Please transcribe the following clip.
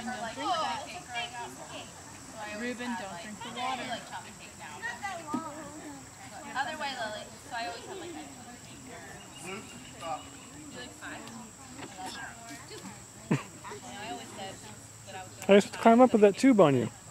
don't drink that. Ruben, don't drink the water. Other way, Lily. So I always have like a Luke, stop. do like 5. I always said that I was I used to climb up with that tube on you.